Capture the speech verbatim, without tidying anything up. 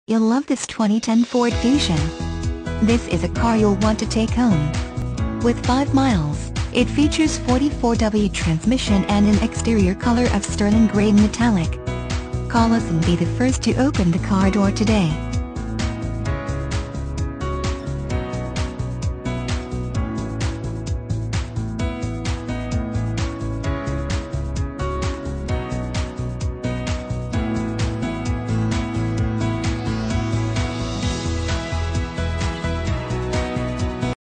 You'll love this twenty ten Ford Fusion. This is a car you'll want to take home. With five miles, it features forty-four W transmission and an exterior color of sterling grey metallic. Call us and be the first to open the car door today.